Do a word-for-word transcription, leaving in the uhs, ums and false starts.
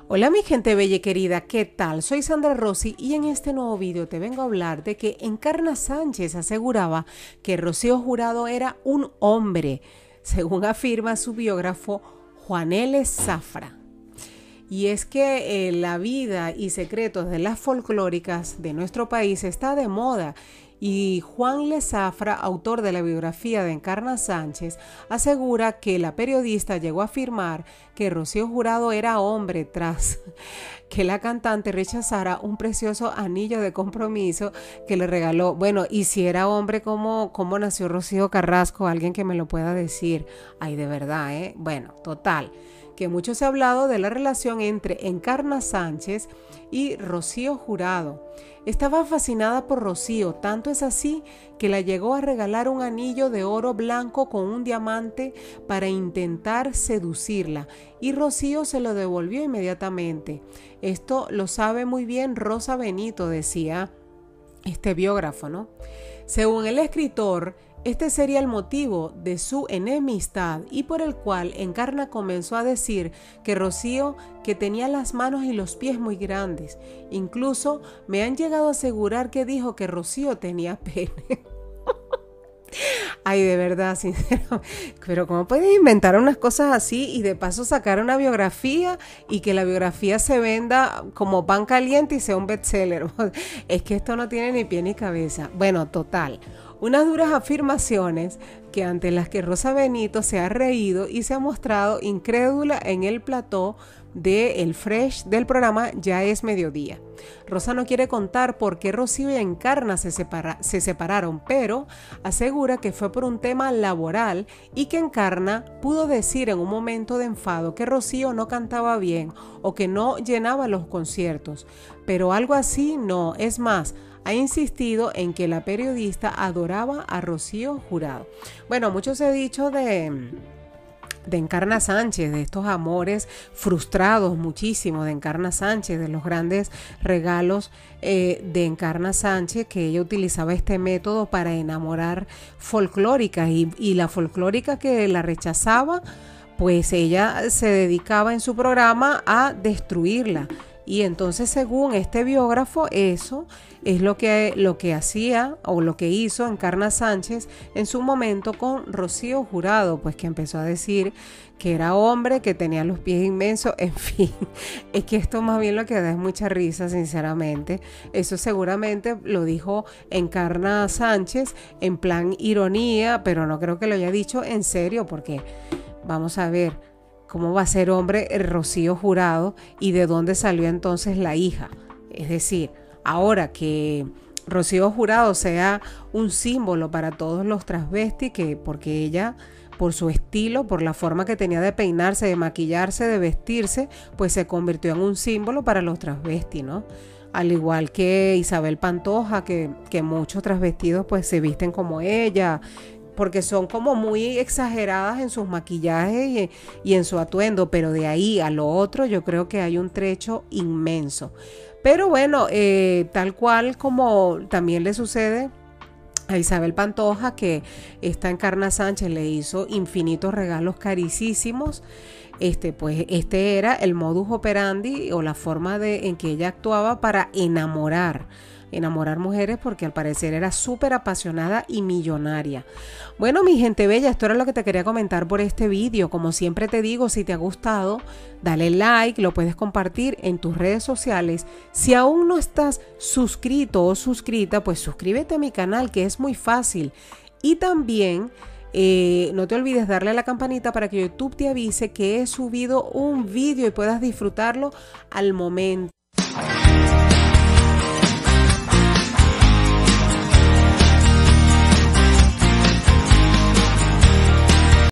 Hola mi gente bella y querida, ¿qué tal? Soy Sandra Rossi y en este nuevo video te vengo a hablar de que Encarna Sánchez aseguraba que Rocío Jurado era un hombre, según afirma su biógrafo Juan L. Zafra. Y es que eh, la vida y secretos de las folclóricas de nuestro país está de moda. Y Juan L. Zafra, autor de la biografía de Encarna Sánchez, asegura que la periodista llegó a afirmar que Rocío Jurado era hombre tras que la cantante rechazara un precioso anillo de compromiso que le regaló. Bueno, y si era hombre, ¿cómo, cómo nació Rocío Carrasco? Alguien que me lo pueda decir. Ay, de verdad, ¿eh? Bueno, total. Que mucho se ha hablado de la relación entre Encarna Sánchez y Rocío Jurado. Estaba fascinada por Rocío, tanto es así que la llegó a regalar un anillo de oro blanco con un diamante para intentar seducirla, y Rocío se lo devolvió inmediatamente. Esto lo sabe muy bien Rosa Benito, decía este biógrafo, ¿no? Según el escritor, este sería el motivo de su enemistad y por el cual Encarna comenzó a decir que Rocío que tenía las manos y los pies muy grandes. Incluso me han llegado a asegurar que dijo que Rocío tenía pene. Ay, de verdad, sinceramente. Pero ¿cómo pueden inventar unas cosas así y de paso sacar una biografía y que la biografía se venda como pan caliente y sea un bestseller? Es que esto no tiene ni pie ni cabeza. Bueno, total. Unas duras afirmaciones que ante las que Rosa Benito se ha reído y se ha mostrado incrédula en el plató de El Fresh del programa Ya es Mediodía. Rosa no quiere contar por qué Rocío y Encarna se, separa, se separaron, pero asegura que fue por un tema laboral y que Encarna pudo decir en un momento de enfado que Rocío no cantaba bien o que no llenaba los conciertos. Pero algo así no, es más, ha insistido en que la periodista adoraba a Rocío Jurado. Bueno, mucho se ha dicho de, de Encarna Sánchez, de estos amores frustrados muchísimo de Encarna Sánchez, de los grandes regalos eh, de Encarna Sánchez, que ella utilizaba este método para enamorar folclóricas y, y la folclórica que la rechazaba, pues ella se dedicaba en su programa a destruirla. Y entonces, según este biógrafo, eso es lo que, lo que hacía o lo que hizo Encarna Sánchez en su momento con Rocío Jurado, pues que empezó a decir que era hombre, que tenía los pies inmensos, en fin. Es que esto más bien lo que da es mucha risa, sinceramente. Eso seguramente lo dijo Encarna Sánchez en plan ironía, pero no creo que lo haya dicho en serio, porque vamos a ver. ¿Cómo va a ser hombre el Rocío Jurado y de dónde salió entonces la hija? Es decir, ahora que Rocío Jurado sea un símbolo para todos los transvestis, que porque ella, por su estilo, por la forma que tenía de peinarse, de maquillarse, de vestirse, pues se convirtió en un símbolo para los transvestis, ¿no? Al igual que Isabel Pantoja, que, que muchos transvestidos pues se visten como ella, porque son como muy exageradas en sus maquillajes y, y en su atuendo, pero de ahí a lo otro yo creo que hay un trecho inmenso. Pero bueno, eh, tal cual como también le sucede a Isabel Pantoja, que esta Encarna Sánchez le hizo infinitos regalos carísimos. Este, pues este era el modus operandi o la forma de, en que ella actuaba para enamorar enamorar mujeres, porque al parecer era súper apasionada y millonaria. Bueno, mi gente bella, esto era lo que te quería comentar por este vídeo. Como siempre te digo, si te ha gustado, dale like, lo puedes compartir en tus redes sociales. Si aún no estás suscrito o suscrita, pues suscríbete a mi canal, que es muy fácil. Y también Eh, no te olvides darle a la campanita para que YouTube te avise que he subido un vídeo y puedas disfrutarlo al momento.